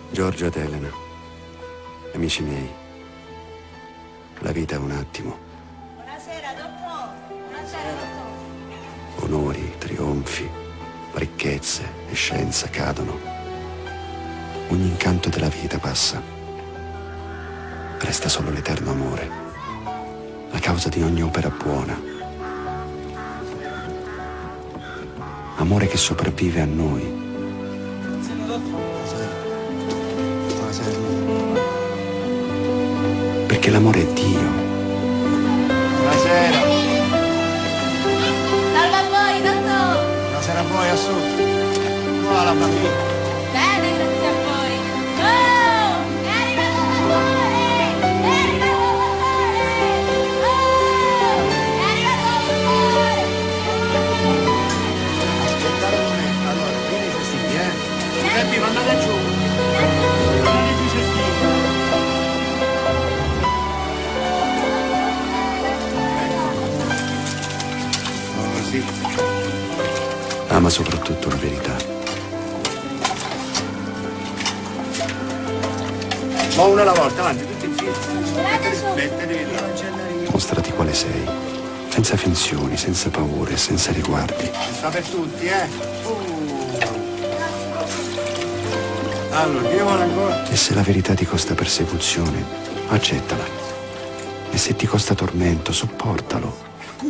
Giorgio ed Elena, amici miei, la vita è un attimo. Buonasera, dottore. Buonasera, dottore. Onori, trionfi, ricchezze e scienza cadono. Ogni incanto della vita passa. Resta solo l'eterno amore, la causa di ogni opera buona. Amore che sopravvive a noi. Perché l'amore è Dio. Buonasera. Salve a voi, dottore. Buonasera a voi, a su. Buona la bambina. Bene, grazie a voi. Oh, è arrivato l'amore! È arrivato l'amore! Oh, è arrivato l'amore! Aspettate un momento. Allora, vieni i cestini, Senti, andate giù. Andate giù i cestini. Così. Ama soprattutto la verità. Ma una alla volta, avanti, tutti insieme. Tirate su. Mettetevi là. Mostrati quale sei, senza finzioni, senza paure, senza riguardi. Ci sta per tutti, Allora, chi vuole ancora? E se la verità ti costa persecuzione, accettala. E se ti costa tormento, sopportalo.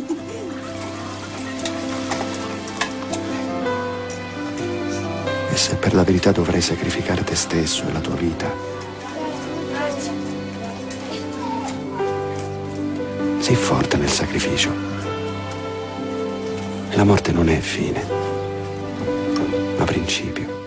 E se per la verità dovrai sacrificare te stesso e la tua vita, sii forte nel sacrificio. La morte non è fine, ma principio.